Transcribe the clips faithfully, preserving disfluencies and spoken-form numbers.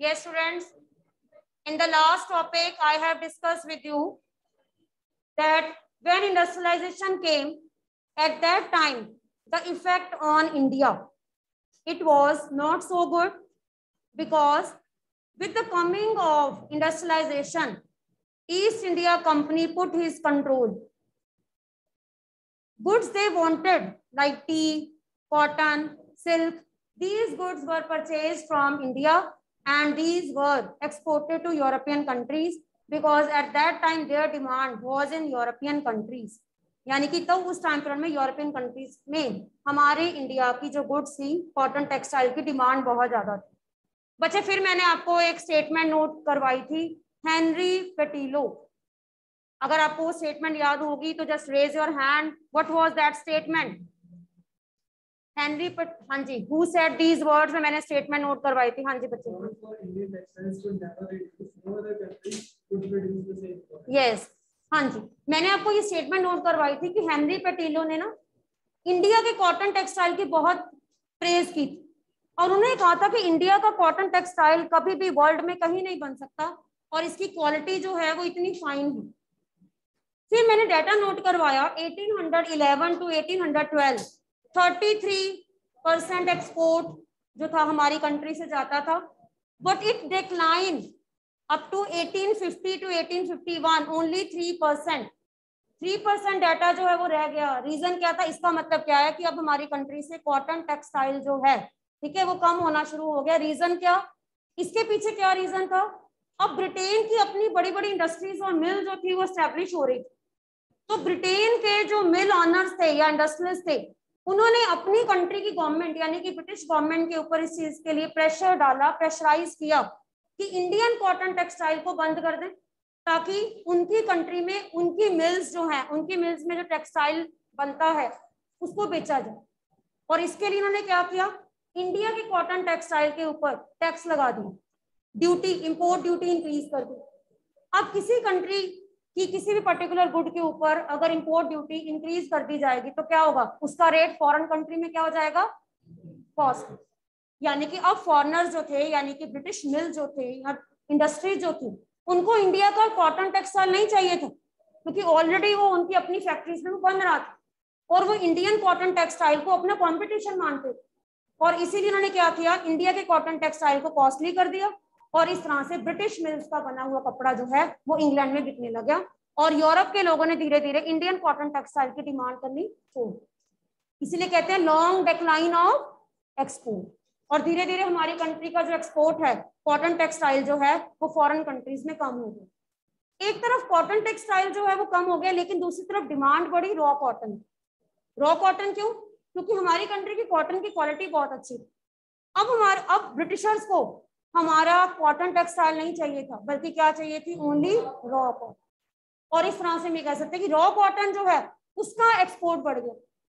Yes, students. In the last topic, I have discussed with you that when industrialization came, at that time, the effect on India, it was not so good, because with the coming of industrialization, East India Company put his control. Goods they wanted like tea, cotton, silk, these goods were purchased from India and these were exported to European countries, because at that time their demand was in European countries. यानी कि तो उस time period में European countries में हमारे India की जो goods थी, कॉटन टेक्सटाइल की डिमांड बहुत ज्यादा थी. बच्चे फिर मैंने आपको एक स्टेटमेंट नोट करवाई थी, हेनरी पेटिलो. अगर आपको स्टेटमेंट याद होगी तो just raise your hand. What was that statement? Henry पट हाँ जी, हु सेड दीज वर्ड्स में मैंने स्टेटमेंट नोट करवाई थी. हाँ जी बच्चे. यस, हाँ जी, मैंने आपको ये स्टेटमेंट नोट करवाई थी कि हेनरी पेटिलो ने ना इंडिया के कॉटन टेक्सटाइल की बहुत प्रेज की थी और उन्होंने कहा था कि इंडिया का कॉटन टेक्सटाइल कभी भी वर्ल्ड में कहीं नहीं बन सकता और इसकी क्वालिटी जो है वो इतनी फाइन है. फिर मैंने डाटा नोट करवाया, eighteen eleven to eighteen twelve तैंतीस परसेंट एक्सपोर्ट जो था हमारी कंट्री से जाता था, but it decline up to eighteen fifty to eighteen fifty one only three percent. Three percent data जो है वो रह गया. रीजन क्या था? इसका मतलब क्या है कि अब हमारी कंट्री से कॉटन टेक्सटाइल जो है, ठीक है, वो कम होना शुरू हो गया. रीजन क्या? इसके पीछे क्या रीजन था? अब ब्रिटेन की अपनी बड़ी बड़ी इंडस्ट्रीज और मिल जो थी वो स्टैब्लिश हो रही थी, तो ब्रिटेन के जो मिल ऑनर्स थे या इंडस्ट्रियलिस्ट थे, उन्होंने अपनी कंट्री की गवर्नमेंट यानी कि ब्रिटिश गवर्नमेंट के ऊपर इस चीज के लिए प्रेशर डाला, प्रेशराइज किया कि इंडियन कॉटन टेक्सटाइल को बंद कर दें, ताकि उनकी कंट्री में उनकी मिल्स जो हैं, उनकी मिल्स में जो टेक्सटाइल बनता है उसको बेचा जाए. और इसके लिए उन्होंने क्या किया? इंडिया के कॉटन टेक्सटाइल के ऊपर टैक्स लगा दी, ड्यूटी, इंपोर्ट ड्यूटी इंक्रीज कर दी. अब किसी कंट्री कि किसी भी पर्टिकुलर गुड के ऊपर अगर इंपोर्ट ड्यूटी इंक्रीज कर दी जाएगी तो क्या होगा? उसका रेट फॉरेन कंट्री में क्या हो जाएगा? कॉस्ट. यानी कि अब फॉरेनर्स जो थे, यानी कि ब्रिटिश मिल जो थे या इंडस्ट्री जो थी, उनको इंडिया का कॉटन टेक्सटाइल नहीं चाहिए था, क्योंकि ऑलरेडी वो उनकी अपनी फैक्ट्रीज में वो बन रहा था और वो इंडियन कॉटन टेक्सटाइल को अपना कॉम्पिटिशन मानते थे. और इसीलिए उन्होंने क्या किया? इंडिया के कॉटन टेक्सटाइल को कॉस्टली कर दिया और इस तरह से ब्रिटिश मिल्स का बना हुआ कपड़ा जो है वो इंग्लैंड में बिकने लगा और यूरोप के लोगों ने धीरे धीरे इंडियन कॉटन टेक्सटाइल की डिमांड करनी छोड़. इसीलिए कहते हैं लॉन्ग डिक्लाइन ऑफ एक्सपोर्ट. और धीरे धीरे हमारी कंट्री का जो एक्सपोर्ट है कॉटन टेक्सटाइल जो है वो फॉरेन कंट्रीज में कम हो गया. एक तरफ कॉटन टेक्सटाइल जो है वो कम हो गया, लेकिन दूसरी तरफ डिमांड बढ़ी रॉ कॉटन. रॉ कॉटन क्यों? क्योंकि हमारी कंट्री की कॉटन की क्वालिटी बहुत अच्छी थी. अब हमारे अब ब्रिटिशर्स को हमारा कॉटन टेक्सटाइल नहीं चाहिए था, बल्कि क्या चाहिए थी? Only raw cotton. और इस तरह से हम कह सकते हैं कि रॉ कॉटन जो है उसका एक्सपोर्ट बढ़ गया.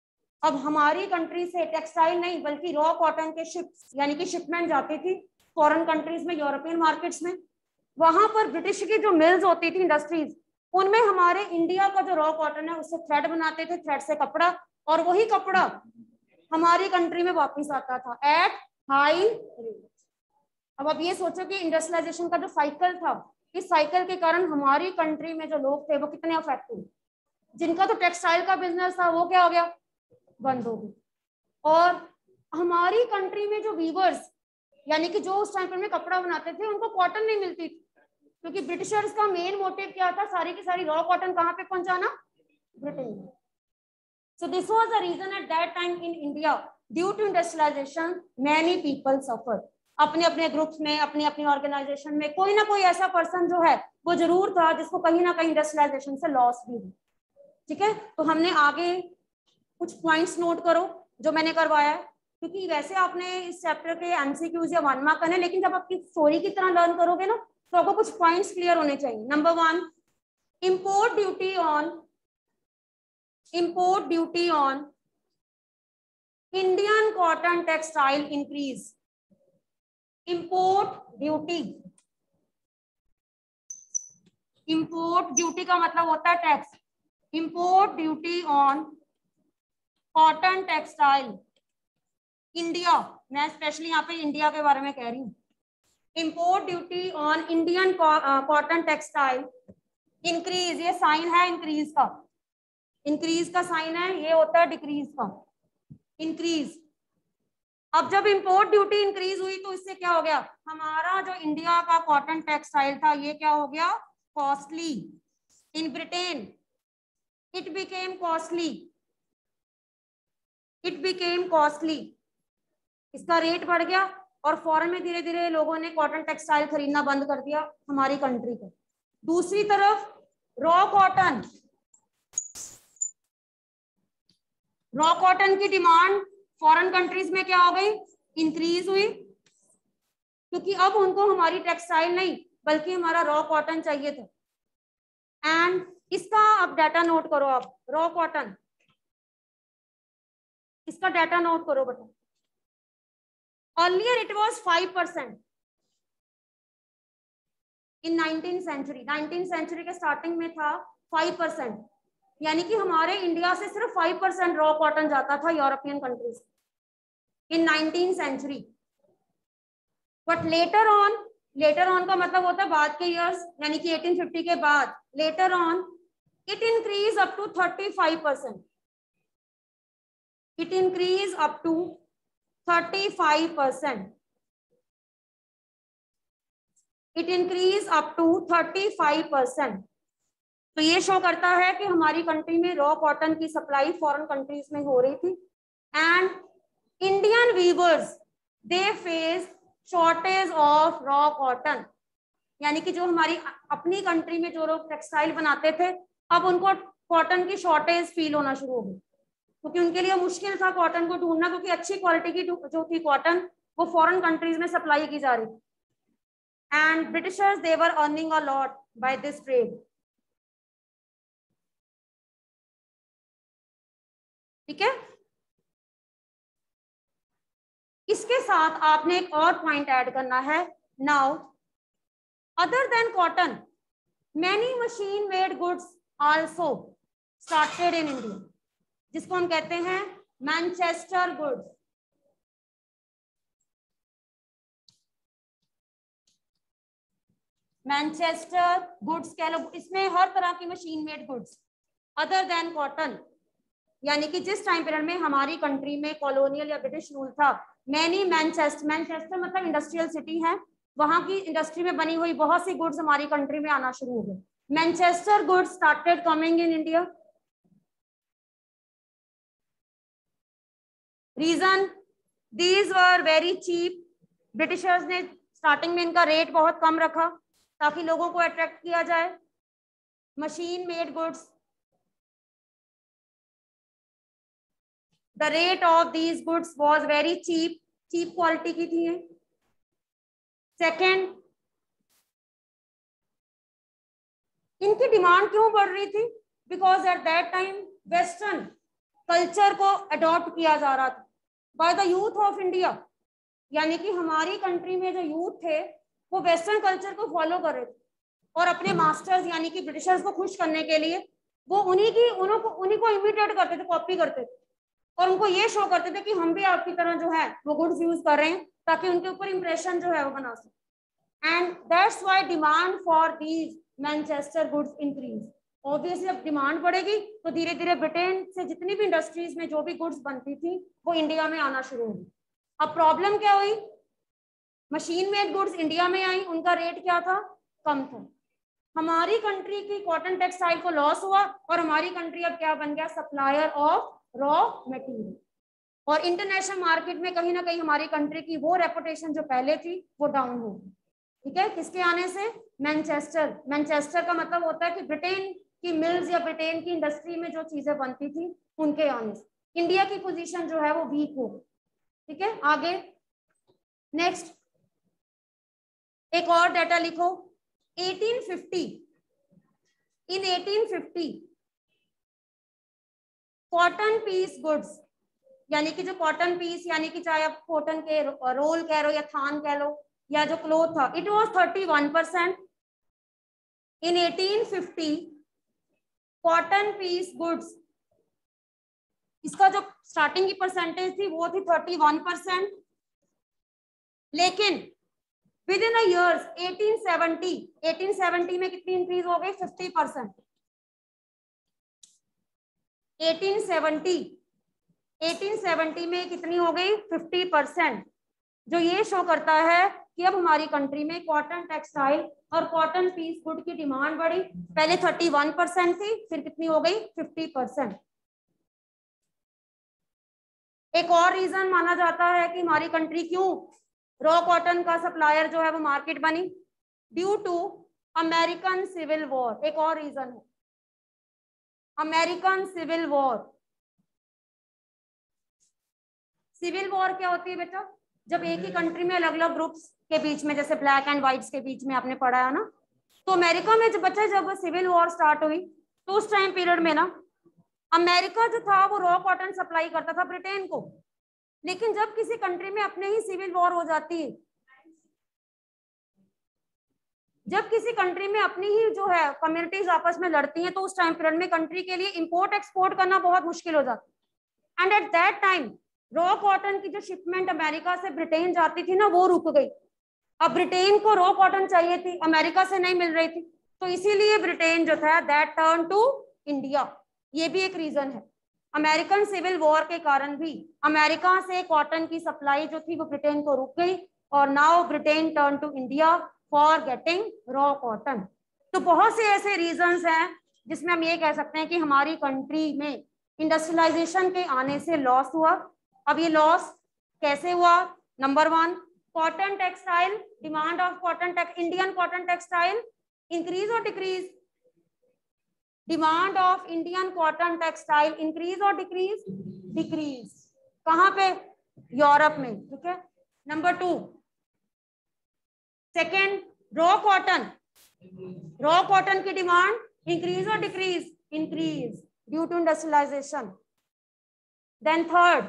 अब हमारी कंट्री से टेक्सटाइल नहीं बल्कि रॉ कॉटन के शिप्स यानी कि शिपमेंट जाती थी फॉरेन कंट्रीज में, यूरोपियन मार्केट्स में. वहां पर ब्रिटिश की जो मिल्स होती थी, इंडस्ट्रीज, उनमें हमारे इंडिया का जो रॉ कॉटन है उससे थ्रेड बनाते थे, थ्रेड से कपड़ा, और वही कपड़ा हमारी कंट्री में वापिस आता था एट हाई रेट. अब अब ये सोचो कि इंडस्ट्रियलाइजेशन का जो साइकिल था, इस साइकिल के कारण हमारी कंट्री में जो लोग थे वो कितने अफेक्ट हुए. जिनका तो टेक्सटाइल का बिजनेस था वो क्या हो गया? बंद हो गया. और हमारी कंट्री में जो वीवर्स यानी कि जो उस टाइम में कपड़ा बनाते थे उनको कॉटन नहीं मिलती थी, क्योंकि ब्रिटिशर्स का मेन मोटिव क्या था? सारी की सारी रॉ कॉटन कहाँ पे पहुंचाना? Britain. So this was the reason at that time in India, due to industrialization, many people suffer. अपने अपने ग्रुप्स में, अपनी अपनी ऑर्गेनाइजेशन में कोई ना कोई ऐसा पर्सन जो है वो जरूर था जिसको कहीं ना कहीं इंडस्ट्रियलाइजेशन से लॉस भी हुई. ठीक है, तो हमने आगे कुछ पॉइंट्स नोट करो जो मैंने करवाया है, क्योंकि वैसे आपने इस चैप्टर के एमसीक्यूज या वन मार्क करने, लेकिन जब आपकी स्टोरी की तरह लर्न करोगे ना तो आपको कुछ पॉइंट्स क्लियर होने चाहिए. Number one, import duty on import duty on Indian cotton textile increase. Import duty, import duty का मतलब होता है tax. Import duty on cotton textile India, मैं स्पेशली यहाँ पे इंडिया के बारे में कह रही हूँ. Import duty on Indian cotton textile increase, ये साइन है इंक्रीज का, इंक्रीज का साइन है, ये होता है डिक्रीज का, इंक्रीज। अब जब इंपोर्ट ड्यूटी इंक्रीज हुई तो इससे क्या हो गया, हमारा जो इंडिया का कॉटन टेक्सटाइल था ये क्या हो गया, costly. In Britain it became costly, it became costly, इसका रेट बढ़ गया और फॉरेन में धीरे धीरे लोगों ने कॉटन टेक्सटाइल खरीदना बंद कर दिया हमारी कंट्री को। दूसरी तरफ रॉ कॉटन, रॉ कॉटन की डिमांड फॉरेन कंट्रीज में क्या हो गई, इंक्रीज हुई, क्योंकि अब उनको हमारी टेक्सटाइल नहीं बल्कि हमारा रॉ कॉटन चाहिए था। एंड इसका अब डाटा नोट करो आप, रॉ कॉटन, इसका डाटा नोट करो बेटा। Earlier it was five percent in nineteen century, nineteen century के स्टार्टिंग में था फाइव परसेंट, यानी कि हमारे इंडिया से सिर्फ फाइव परसेंट रॉ कॉटन जाता था European countries in nineteen century. But later on, later on का मतलब होता है बाद के ईयर्स, यानी कि एटीन फिफ्टी के बाद, later on it increase up to thirty five percent, it increase up to thirty five percent, it increase up to thirty five percent. तो ये शो करता है कि हमारी कंट्री में रॉ कॉटन की सप्लाई फॉरेन कंट्रीज में हो रही थी। And Indian weavers they face shortage of raw cotton, यानी कि जो हमारी अपनी कंट्री में जो लोग टेक्सटाइल बनाते थे अब उनको कॉटन की शॉर्टेज फील होना शुरू हो गई, क्योंकि उनके लिए मुश्किल था कॉटन को ढूंढना, क्योंकि अच्छी क्वालिटी की जो थी कॉटन वो फॉरेन कंट्रीज में सप्लाई की जा रही थी। And Britishers they were earning a lot by this trade. ठीक है, इसके साथ आपने एक और पॉइंट ऐड करना है। Now other than cotton many machine made goods also started in India, जिसको हम कहते हैं मैनचेस्टर गुड्स। मैनचेस्टर गुड्स कह लो, इसमें हर तरह की machine made goods other than cotton, यानी कि जिस टाइम पीरियड में हमारी कंट्री में कॉलोनियल या ब्रिटिश रूल था, मैनी मैनचेस्टर, मैनचेस्टर मतलब इंडस्ट्रियल सिटी है, वहां की इंडस्ट्री में बनी हुई बहुत सी गुड्स हमारी कंट्री में आना शुरू हो गए। Manchester goods started coming in India. Reason, these were very cheap. Britishers ने स्टार्टिंग में इनका रेट बहुत कम रखा ताकि लोगों को अट्रैक्ट किया जाए। Machine made goods, the rate of these goods was very cheap, cheap quality की थी। सेकेंड, इनकी डिमांड क्यों बढ़ रही थी, because at that time western culture को अडॉप्ट किया जा रहा था by the youth of India, यानी कि हमारी कंट्री में जो यूथ थे वो वेस्टर्न कल्चर को फॉलो कर रहे थे और अपने मास्टर्स यानी कि ब्रिटिशर्स को खुश करने के लिए वो उन्हीं की उन्हों को उन्हीं को इमिटेट करते थे, कॉपी करते थे और उनको ये शो करते थे कि हम भी आपकी तरह जो है वो गुड्स यूज कर रहे हैं ताकि उनके ऊपर इंप्रेशन जो है वो बना सके। And that's why demand for these Manchester goods increase. Obviously अब डिमांड बढ़ेगी तो धीरे धीरे ब्रिटेन से जितनी भी इंडस्ट्रीज में जो भी गुड्स बनती थी वो इंडिया में आना शुरू हुई। अब प्रॉब्लम क्या हुई, मशीन मेड गुड्स इंडिया में आई, उनका रेट क्या था, कम था। हमारी कंट्री की कॉटन टेक्सटाइल को लॉस हुआ और हमारी कंट्री अब क्या बन गया, सप्लायर ऑफ रॉ मटेरियल। और इंटरनेशनल मार्केट में कहीं ना कहीं हमारी कंट्री की वो रेपुटेशन जो पहले थी वो डाउन हो गई। ठीक है, किसके आने से, मैनचेस्टर। मैनचेस्टर का मतलब होता है कि ब्रिटेन की मिल्स या ब्रिटेन की इंडस्ट्री में जो चीजें बनती थी उनके आने से इंडिया की पोजीशन जो है वो वीक हो गई। ठीक है, आगे नेक्स्ट एक और डाटा लिखो। Eighteen fifty, in eighteen fifty cotton piece goods, यानी कि जो कॉटन पीस यानी कि चाहे आप कॉटन के रोल कह लो या थान कह लो या जो क्लोथ था, it was thirty one percent. In eighteen fifty cotton piece goods, इसका जो स्टार्टिंग की परसेंटेज थी वो थी थर्टी वन परसेंट। लेकिन within years eighteen seventy eighteen seventy में कितनी इंक्रीज हो गई? Fifty percent. Eighteen seventy eighteen seventy में कितनी हो गई? फिफ्टी परसेंट, जो ये शो करता है कि अब हमारी कंट्री में कॉटन टेक्सटाइल और कॉटन पीस गुड की डिमांड बढ़ी। पहले थर्टी वन परसेंट थी, फिर कितनी हो गई? Fifty percent. एक और रीजन माना जाता है कि हमारी कंट्री क्यों रॉ कॉटन का सप्लायर जो है वो मार्केट बनी, due to American civil war. एक और रीजन है American civil war. Civil war क्या होती है बेटा? जब एक ही कंट्री में अलग अलग ग्रुप्स के बीच में, जैसे ब्लैक एंड व्हाइट्स के बीच में आपने पढ़ा है ना, तो अमेरिका में जब बच्चा जब सिविल वॉर स्टार्ट हुई तो उस टाइम पीरियड में ना अमेरिका जो था वो रॉ कॉटन सप्लाई करता था ब्रिटेन को। लेकिन जब किसी कंट्री में अपने ही सिविल वॉर हो जाती है, जब किसी कंट्री में अपनी ही जो है कम्युनिटीज आपस में लड़ती हैं, तो उस टाइम पीरियड में कंट्री के लिए इंपोर्ट एक्सपोर्ट करना बहुत मुश्किल हो जाता है। And at that time raw cotton की जो शिपमेंट अमेरिका से ब्रिटेन जाती थी ना, वो रुक गई। अब ब्रिटेन को रॉ कॉटन चाहिए थी, अमेरिका से नहीं मिल रही थी, तो इसीलिए ब्रिटेन जो था दैट टर्न टू इंडिया। ये भी एक रीजन है। अमेरिकन सिविल वॉर के कारण भी अमेरिका से कॉटन की सप्लाई जो थी वो ब्रिटेन को रुक गई, और now Britain turn to India for getting raw cotton. तो बहुत से ऐसे रीजंस हैं जिसमें हम ये कह सकते हैं कि हमारी कंट्री में इंडस्ट्रियलाइजेशन के आने से लॉस हुआ। अब ये लॉस कैसे हुआ? Number one, cotton textile demand of cotton tex Indian cotton textile increase और decrease? Demand of Indian cotton textile increase और डिक्रीज? डिक्रीज। कहां पे? यूरोप में। ठीक है। Number two, second, raw cotton raw cotton की डिमांड इंक्रीज और decrease? Increase due to industrialization. Then third,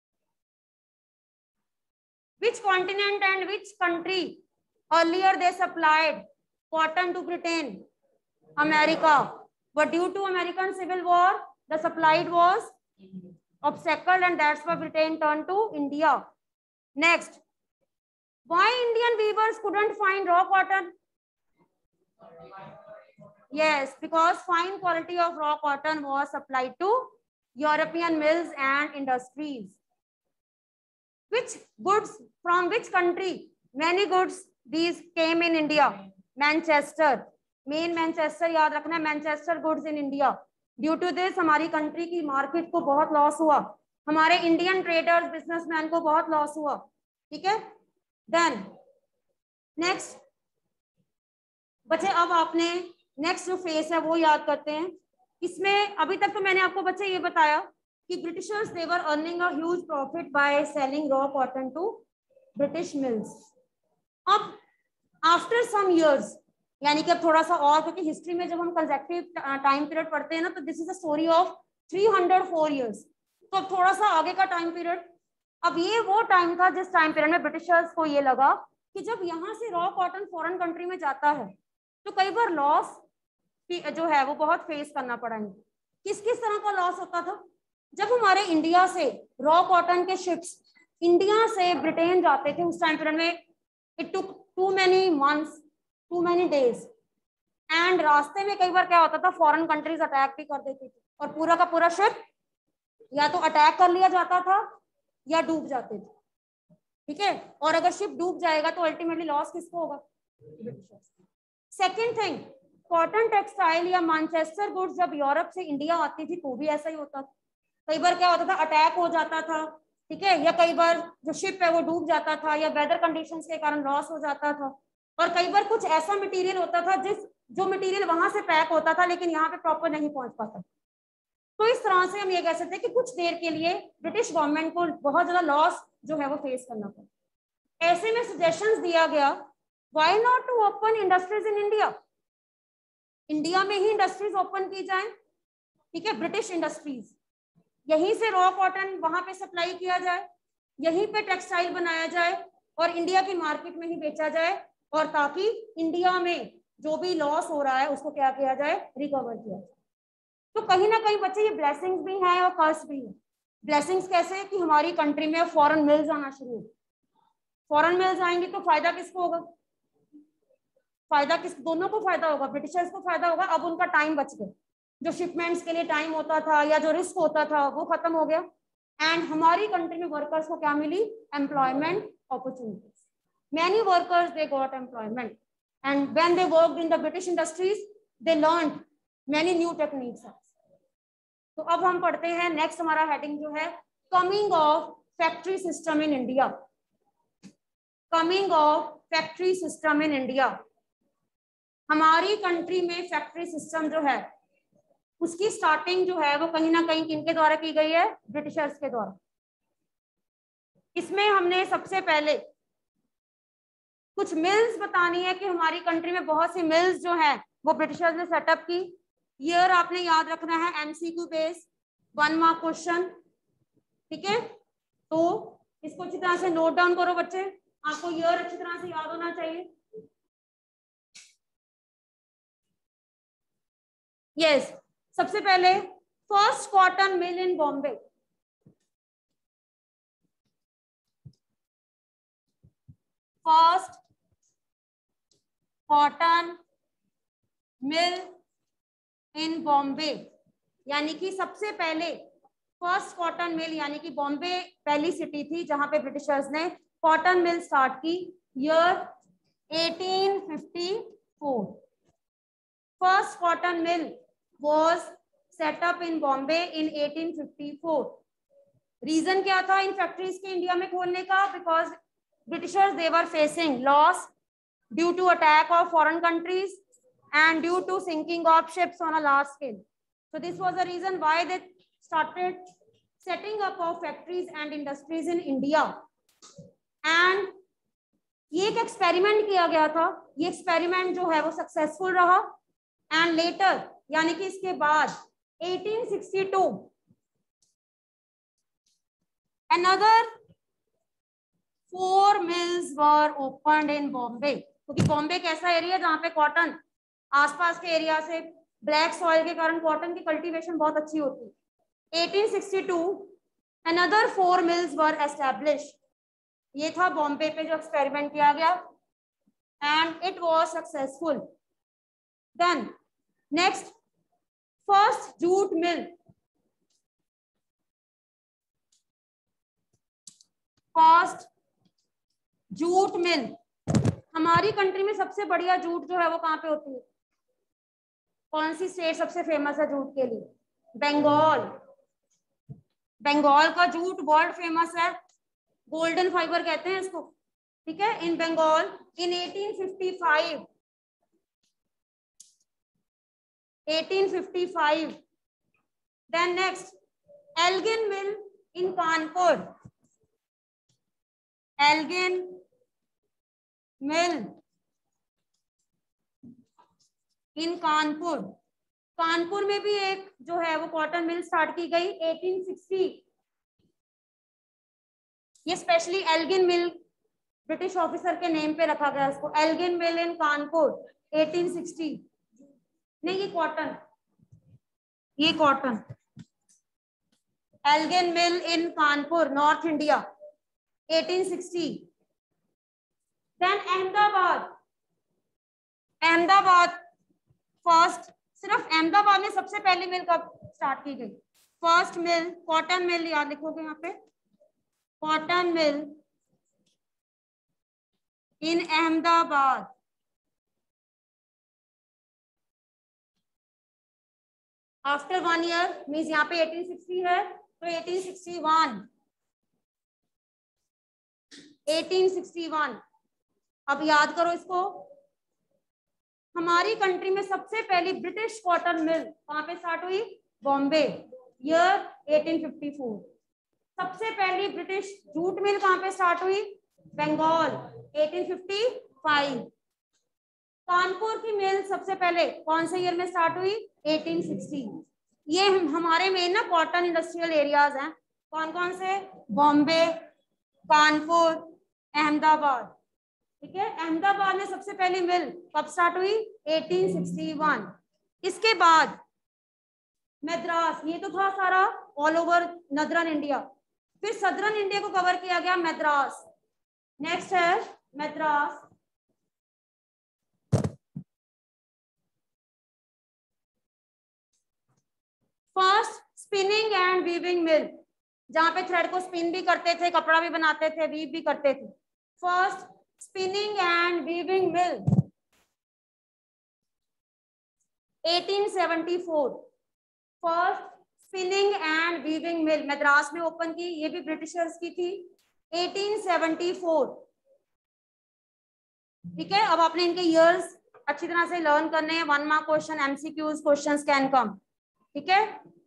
which continent and which country earlier they supplied cotton to Britain? America. But due to American Civil War, the supplied was obstacled, and that's why Britain turned to India. Next, why Indian weavers couldn't find raw cotton? Yes, because fine quality of raw cotton was supplied to European mills and industries. Which goods from which country? Many goods these came in India. Manchester, main Manchester याद रखना है, Manchester goods in India. Due to this हमारी country की market को बहुत loss हुआ, हमारे Indian traders businessman को बहुत लॉस हुआ। ठीक है। देन नेक्स्ट बच्चे, अब आपने नेक्स्ट जो फेस है वो याद करते हैं। इसमें अभी तक तो मैंने आपको बच्चे ये बताया कि Britishers they were earning a huge profit by selling raw cotton to British mills. अब आफ्टर सम इयर्स, यानी कि अब थोड़ा सा और, क्योंकि हिस्ट्री में जब हम कंसेक्टिव टाइम पीरियड पढ़ते हैं ना, तो this is a story of three hundred four years. तो अब थोड़ा सा आगे का टाइम पीरियड, अब ये वो टाइम था जिस टाइम पीरियड में ब्रिटिशर्स को ये लगा कि जब यहाँ से रॉ कॉटन फॉरेन कंट्री में जाता है तो कई बार लॉस जो है वो बहुत फेस करना पड़ा है। किस किस तरह का लॉस होता था? जब हमारे इंडिया से रॉ कॉटन के शिप्स इंडिया से ब्रिटेन जाते थे, उस टाइम पीरियड में it took too many months, too many days, and रास्ते में कई बार क्या होता था, फॉरेन कंट्रीज अटैक भी कर देती थी और पूरा का पूरा शिप या तो अटैक कर लिया जाता था या डूब जाते थे। ठीक है। और अगर शिप डूब जाएगा तो अल्टीमेटली लॉस किसको होगा? सेकेंड थिंग, कॉटन टेक्सटाइल या मैनचेस्टर गुड्स जब यूरोप से इंडिया आती थी तो भी ऐसा ही होता था। कई बार क्या होता था, अटैक हो जाता था। ठीक है। या कई बार जो शिप है वो डूब जाता था, या वेदर कंडीशंस के कारण लॉस हो जाता था। और कई बार कुछ ऐसा मटेरियल होता था जिस जो मटेरियल वहां से पैक होता था लेकिन यहाँ पे प्रॉपर नहीं पहुंच पाता। तो इस तरह से हम ये कह सकते हैं कि कुछ देर के लिए ब्रिटिश गवर्नमेंट को बहुत ज्यादा लॉस जो है वो फेस करना पड़ा। ऐसे में सजेशंस दिया गया, why not to open industries in India? India में ही इंडस्ट्रीज ओपन की जाए। ठीक है। ब्रिटिश इंडस्ट्रीज, यहीं से रॉ कॉटन वहां पे सप्लाई किया जाए, यहीं पे टेक्सटाइल बनाया जाए और इंडिया की मार्केट में ही बेचा जाए, और ताकि इंडिया में जो भी लॉस हो रहा है उसको क्या किया जाए? रिकवर किया जाए। तो कहीं ना कहीं बच्चे ये ब्लेसिंग्स भी हैं और कर्स भी है। ब्लेसिंग्स कैसे? कि हमारी कंट्री में फॉरेन मिल्स आना शुरू हो। फॉरेन मिल्स आएंगी तो फायदा किसको होगा? फायदा किस, दोनों को फायदा होगा, ब्रिटिशर्स को फायदा होगा। अब उनका टाइम बच गया, जो शिपमेंट्स के लिए टाइम होता था या जो रिस्क होता था वो खत्म हो गया। एंड हमारी कंट्री में वर्कर्स को क्या मिली? Employment opportunities. Many workers they got employment and when they worked in the British industries they learned many new techniques. तो अब हम पढ़ते हैं नेक्स्ट, हमारा हेडिंग जो है coming of factory system in India. Coming of factory system in India. हमारी country में फैक्ट्री सिस्टम जो है उसकी स्टार्टिंग जो है वो कहीं ना कहीं किनके द्वारा की गई है? ब्रिटिशर्स के द्वारा। इसमें हमने सबसे पहले कुछ मिल्स बतानी है कि हमारी कंट्री में बहुत सी मिल्स जो है वो ब्रिटिशर्स ने सेटअप की। ईयर आपने याद रखना है, MCQ base, one mark question, ठीक है। तो इसको अच्छी तरह से नोट डाउन करो बच्चे, आपको ईयर अच्छी तरह से याद होना चाहिए। Yes yes. सबसे पहले first cotton mill in Bombay. First cotton mill in Bombay, यानी कि सबसे पहले फर्स्ट कॉटन मिल, यानी कि बॉम्बे पहली सिटी थी जहां पे ब्रिटिशर्स ने कॉटन मिल स्टार्ट की। Year eighteen fifty four. First cotton mill was set up in Bombay in eighteen fifty-four. Reason क्या था इन फैक्ट्रीज के इंडिया में खोलने का? Because Britishers they were facing loss due to attack of foreign countries and due to sinking of ships on a large scale. So this was the reason why they started setting up of factories and industries in India. And ये एक experiment किया गया था, ये experiment जो है वो successful रहा। एंड लेटर, यानी कि इसके बाद eighteen sixty-two another four mills were opened in Bombay. क्योंकि बॉम्बे एक ऐसा एरिया जहाँ पे कॉटन, आसपास के एरिया से ब्लैक सॉइल के कारण कॉटन की कल्टीवेशन बहुत अच्छी होती है। eighteen sixty-two another four mills were established. ये था बॉम्बे पे जो एक्सपेरिमेंट किया गया and it was successful. Then next, first jute mill. First jute mill. हमारी कंट्री में सबसे बढ़िया जूट जो है वो कहाँ पे होती है? कौन सी स्टेट सबसे फेमस है जूट के लिए? बंगाल। बंगाल का जूट वर्ल्ड फेमस है, गोल्डन फाइबर कहते हैं इसको, ठीक है। इन बंगाल इन eighteen fifty-five eighteen fifty-five. Then next, Elgin Mill in Kanpur. Elgin Mill in Kanpur. Kanpur में भी एक जो है वो कॉटन मिल स्टार्ट की गई eighteen sixty। ये specially Elgin mill British officer के नेम पे रखा गया इसको, Elgin mill in Kanpur eighteen sixty। नहीं, ये कॉटन, ये cotton, Elgin mill in Kanpur, north India, eighteen sixty। Then Ahmedabad. Ahmedabad first, सिर्फ अहमदाबाद में सबसे पहली मिल कब स्टार्ट की गई? फर्स्ट मिल, कॉटन मिल, याद लिखोगे यहाँ पे, cotton mill in Ahmedabad. After one year means यहाँ पे eighteen sixty है तो eighteen sixty-one eighteen sixty-one। अब याद करो इसको, हमारी कंट्री में सबसे पहली ब्रिटिश कॉटन मिल कहाँ पे स्टार्ट हुई? Bombay, year eighteen fifty-four। सबसे पहली ब्रिटिश जूट मिल कहाँ पे स्टार्ट हुई? Bengal, eighteen fifty-five। कानपुर की मिल सबसे पहले कौन से ईयर में स्टार्ट हुई? eighteen sixty। ये हम, हमारे मेन ना कॉटन इंडस्ट्रियल एरियाज हैं, कौन कौन से? बॉम्बे, कानपुर, अहमदाबाद, ठीक है। अहमदाबाद में सबसे पहली मिल कब स्टार्ट हुई? eighteen sixty-one। इसके बाद मद्रास, ये तो था सारा ऑल ओवर नदरन इंडिया, फिर सदरन इंडिया को कवर किया गया मद्रास। नेक्स्ट है Madras, first spinning and weaving mill, जहां पे थ्रेड को स्पिन भी करते थे, कपड़ा भी बनाते थे, वीव भी करते थे। First spinning and weaving mill eighteen seventy four. First spinning and weaving mill Madras में ओपन की, ये भी ब्रिटिशर्स की थी, एटीन सेवेंटी फोर। ठीक है, अब आपने इनके ईयर्स अच्छी तरह से लर्न करने हैं। One mark question, MCQs questions can come. ठीक है,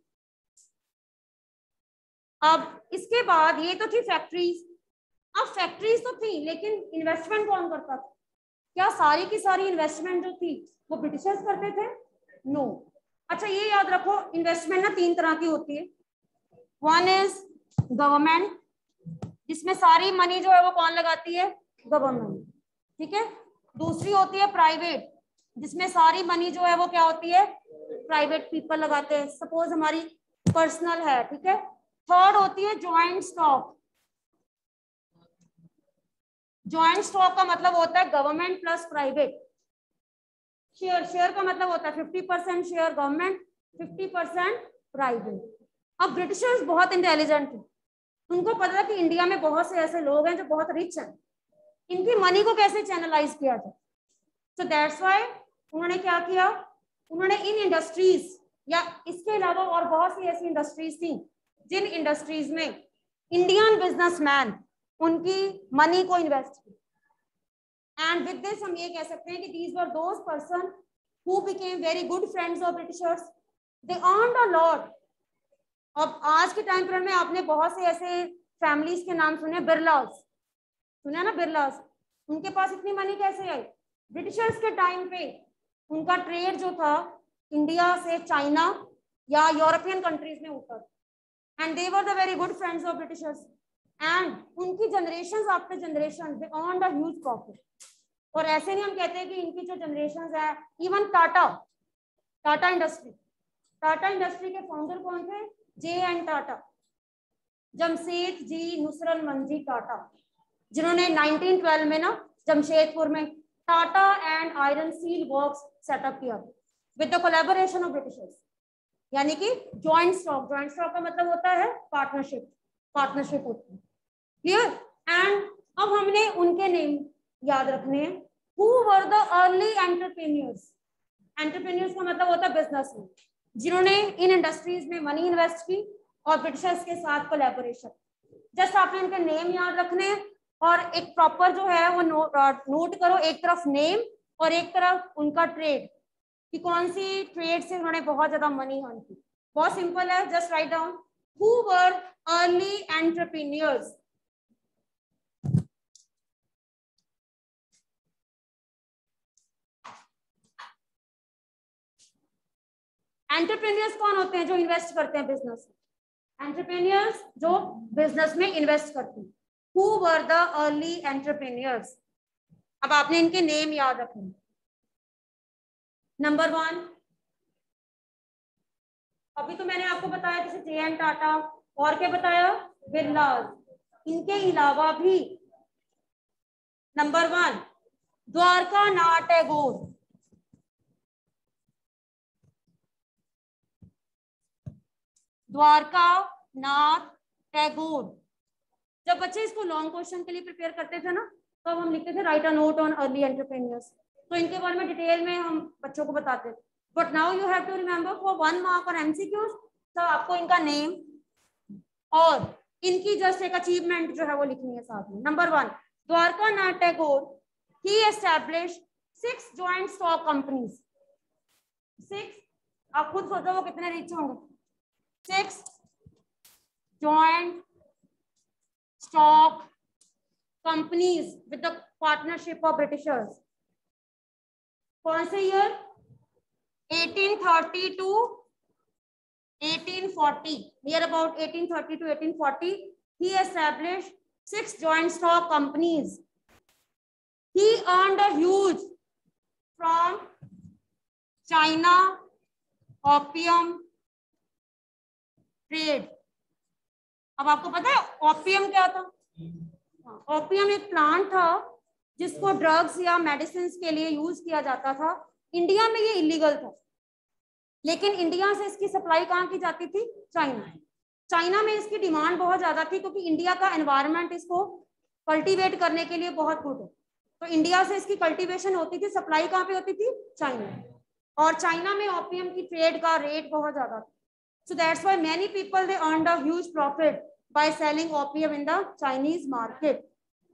अब इसके बाद ये तो थी फैक्ट्रीज। अब फैक्ट्रीज तो थी, लेकिन इन्वेस्टमेंट कौन करता था? क्या सारी की सारी इन्वेस्टमेंट जो थी वो ब्रिटिशर्स करते थे? नो। अच्छा ये याद रखो, इन्वेस्टमेंट ना तीन तरह की होती है। वन इज गवर्नमेंट, जिसमें सारी मनी जो है वो कौन लगाती है? गवर्नमेंट। ठीक है, दूसरी होती है प्राइवेट, जिसमें सारी मनी जो है वो क्या होती है? प्राइवेट पीपल लगाते हैं, सपोज हमारी पर्सनल है। ठीक है, थर्ड होती है ज्वाइंट स्टॉक। ज्वाइंट स्टॉक का मतलब होता है government plus private. Share, share का मतलब होता है fifty percent share government, fifty percent private. अब ब्रिटिशर्स बहुत इंटेलिजेंट थे, उनको पता था कि इंडिया में बहुत से ऐसे लोग हैं जो बहुत रिच हैं, इनकी मनी को कैसे चैनलाइज किया जाए। सो दैट्स व्हाई उन्होंने क्या किया, उन्होंने इन इंडस्ट्रीज या इसके अलावा और बहुत सी ऐसी इंडस्ट्रीज थी जिन इंडस्ट्रीज में इंडियन बिजनेसमैन उनकी मनी को इन्वेस्ट किया। एंड विद दिस हम ये कह सकते हैं कि these were those person who became very good friends of Britishers, they earned a lot. अब आज के टाइम पर में आपने बहुत से ऐसे फैमिलीज के नाम सुने, बिरलास सुना ना, बिरलास। उनके पास इतनी मनी कैसे आई? ब्रिटिशर्स के टाइम पे उनका ट्रेड जो था इंडिया से चाइना या यूरोपियन कंट्रीज में होता था, and they were the very good friends of Britishers, and उनकी generation after generation they earned a huge profit. और ऐसे नहीं हम कहते हैं कि इनकी जो जनरेशन है, even Tata, Tata industry, Tata industry के फाउंडर कौन थे? जे एन टाटा, जमशेद जी नुसरत जी टाटा, जिन्होंने नाइनटीन ट्वेल्व में ना जमशेदपुर में Tata and iron steel works setup किया with the collaboration of Britishers, यानी कि जॉइंट स्टॉक। जॉइंट स्टॉक का मतलब होता है पार्टनरशिप, पार्टनरशिप होती है। क्लियर? एंड अब हमने उनके नेम याद रखने हैं। Who were the early entrepreneurs? Entrepreneurs का मतलब होता है बिजनेसमैन, जिन्होंने इन इंडस्ट्रीज में मनी इन्वेस्ट की और ब्रिटिशर्स के साथ कोलैबोरेशन। जस्ट आपने इनके नेम याद रखने हैं और एक प्रॉपर जो है वो नो, नोट करो, एक तरफ नेम और एक तरफ उनका ट्रेड, कि कौन सी ट्रेड से उन्होंने बहुत ज्यादा मनी अर्न की। बहुत सिंपल है, just write down who were early entrepreneurs. Entrepreneurs कौन होते हैं? जो इन्वेस्ट करते हैं बिजनेस में। एंटरप्रेन्योर्स जो बिजनेस में इन्वेस्ट करते हैं। Who were the early entrepreneurs? अब आपने इनके नेम याद रखने। नंबर वन, अभी तो मैंने आपको बताया जैसे जे एन टाटा, और क्या बताया? बिरलास। इनके अलावा भी number one Dwarkanath Tagore, Dwarkanath Tagore. जब बच्चे इसको लॉन्ग क्वेश्चन के लिए प्रिपेयर करते थे ना, तो अब हम लिखते थे write a note on early entrepreneurs, तो इनके बारे में डिटेल में हम बच्चों को बताते थे। But now you have to remember for one mark और एमसीक्यूज, तो आपको इनका नेम और इनकी जस्ट एक अचीवमेंट जो है वो लिखनी है साथ में। Number one, Dwarkanath Tagore, he establish six joint stock companies. Six, आप खुद सोचो वो कितने रिच होंगे। Six joint stock companies with the partnership of Britishers. कौन से year? Eighteen thirty two eighteen forty, near about eighteen thirty to eighteen forty, he established six joint stock companies. He earned a huge from China opium trade. अब आपको पता है opium क्या था? Opium एक plant था जिसको ड्रग्स या मेडिसिन के लिए यूज किया जाता था। इंडिया में ये इलीगल था, लेकिन इंडिया से इसकी सप्लाई कहाँ की जाती थी? चाइना। चाइना में इसकी डिमांड बहुत ज्यादा थी क्योंकि इंडिया का एनवायरनमेंट इसको कल्टीवेट करने के लिए बहुत गुड है, तो इंडिया से इसकी कल्टीवेशन होती थी। सप्लाई कहाँ पे होती थी? चाइना। और चाइना में ओपियम की ट्रेड का रेट बहुत ज्यादा था, so that's why many people they earned a huge profit by selling opium in the Chinese market.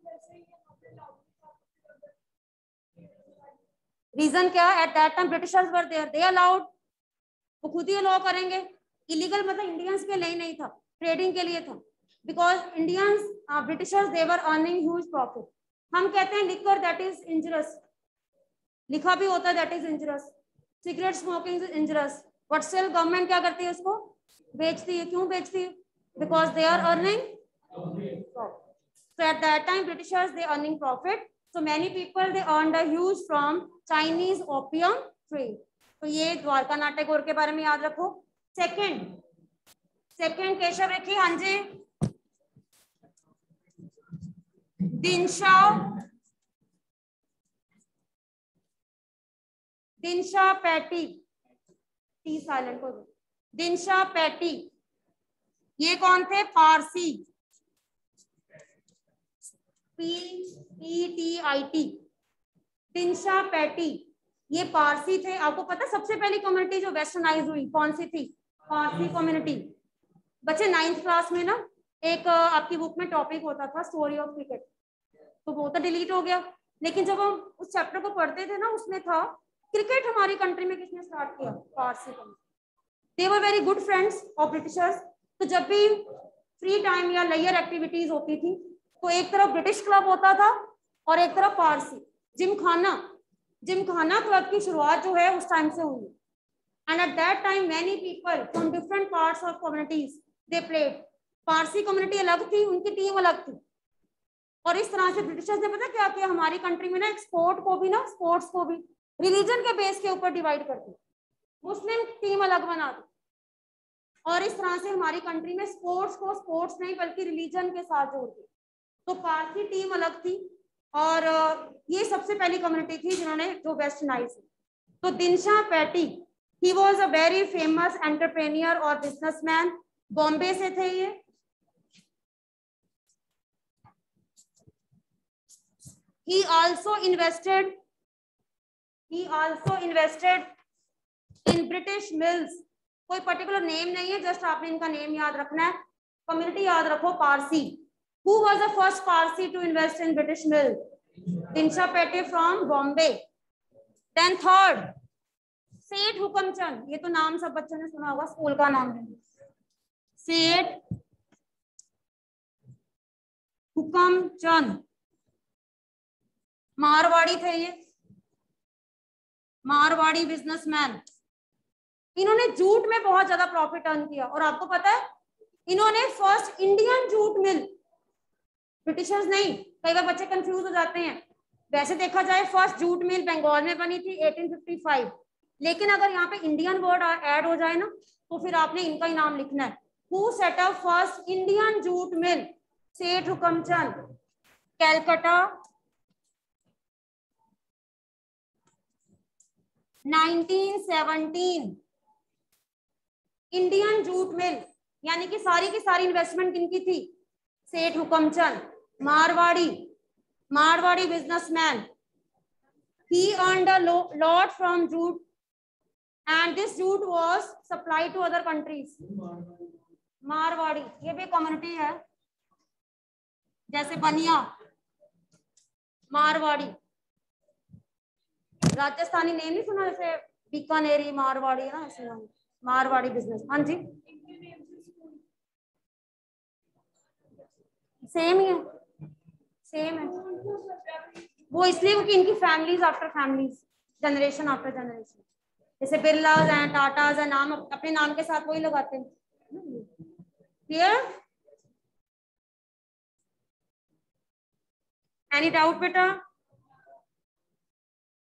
Reason क्या? At that time Britishers were there, they allowed, वो खुद ही अलाउ करेंगे। इलीगल मतलब इंडियंस के लिए नहीं था, ट्रेडिंग के लिए था, because Indians Britishers they were earning huge profit. हम कहते हैं लिकर दैट इज इंजरस, लिखा भी होता है that is injurious, cigarette smoking is injurious, but still government क्या करती है? उसको बेचती है। क्यों बेचती है? Because they are earning profit. So at that time Britishers they earning profit, so many people they earned a huge from Chinese opium trade. तो ये द्वारका नाट्य गोर के बारे में याद रखो। सेकंड सेकंड केशव रेखी, हाँ जी, दिनशा दिनशा पैटी, टी साइलेंट हो, दिनशा पैटी, ये कौन थे? Parsi, P E T I T, Dinshaw Petit, ये पारसी थे। आपको पता है सबसे पहली कम्युनिटी जो वेस्टर्नाइज हुई कौन सी थी? पारसी कम्युनिटी। बच्चे नाइन्थ क्लास में ना एक आपकी बुक में टॉपिक होता था स्टोरी ऑफ क्रिकेट, तो वो तो डिलीट हो गया, लेकिन जब हम उस चैप्टर को पढ़ते थे ना उसमें था क्रिकेट हमारी कंट्री में किसने स्टार्ट किया? Parsi community. They were very good friends of Britishers. तो जब भी फ्री टाइम या लेयर एक्टिविटीज होती थी तो एक तरफ ब्रिटिश क्लब होता था और एक तरफ Parsi. Gymkhana Gymkhana club की शुरुआत जो है उस टाइम से हुई, and at that time many people from different parts of communities they played. Parsi community अलग थी, उनकी टीम अलग थी, और इस तरह से ब्रिटिशर्स ने पता क्या किया? हमारी कंट्री में ना एक्सपोर्ट को भी ना स्पोर्ट्स को भी रिलीजन के बेस के ऊपर डिवाइड कर दी। मुस्लिम टीम अलग बना दी, और इस तरह से हमारी कंट्री में स्पोर्ट्स को स्पोर्ट्स नहीं बल्कि रिलीजन के साथ जोड़ दी। तो पारसी टीम अलग थी, और ये सबसे पहली कम्युनिटी थी जिन्होंने जो वेस्टर्नाइज। तो Dinshaw Petit, he was a very famous entrepreneur और बिजनेसमैन, बॉम्बे से थे ये। he also invested he also invested in British mills। कोई पर्टिकुलर नेम नहीं है, जस्ट आपने इनका नेम याद रखना है, कम्युनिटी याद रखो Parsi. Who was the first Parsi to invest in British mill? Dinsha Pete from Bombay. Then third, Seth Hukamchand, ये तो नाम सब बच्चों ने सुना होगा, स्कूल का नाम है सेठ हुकमचंद, मारवाड़ी थे ये, मारवाड़ी बिजनेसमैन। इन्होंने जूट में बहुत ज्यादा प्रॉफिट अर्न किया, और आपको पता है इन्होंने first Indian jute mill, Britishers नहीं, कई बार बच्चे कंफ्यूज हो जाते हैं, वैसे देखा जाए फर्स्ट जूट मिल बंगाल में बनी थी अठारह सौ पचपन, लेकिन अगर यहाँ पे इंडियन वर्ड ऐड हो जाए ना तो फिर आपने इनका ही नाम लिखना है। Who set up first Indian jute mill? Seth Hukumchand, Calcutta, nineteen seventeen. Indian jute mill यानी कि सारी की सारी इन्वेस्टमेंट किनकी थी? Seth Hukumchand, Marwari, Marwari businessman. He earned a lot from jute, and this jute was supplied to other countries. Marwari ये भी कम्युनिटी है, जैसे बनिया, मारवाड़ी। राजस्थानी नेम नहीं सुना, जैसे बीकानेरी मारवाड़ी है ना, ऐसे नाम, मारवाड़ी बिजनेस। हाँ जी, सेम ही है, सेम है वो, इसलिए क्योंकि इनकी families after families, generation after generation, जैसे बिरलाज हैं, टाटाज हैं, नाम अपने नाम के साथ वही लगाते हैं। क्लियर? एनी डाउट बेटा?